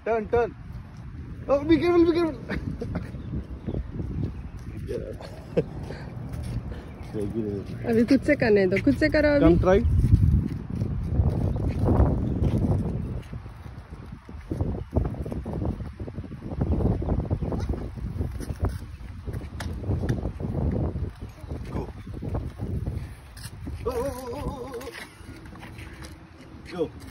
Turn. Oh, be careful. अभी खुद से करने दो, खुद से करो अभी। Come try. Go. Go.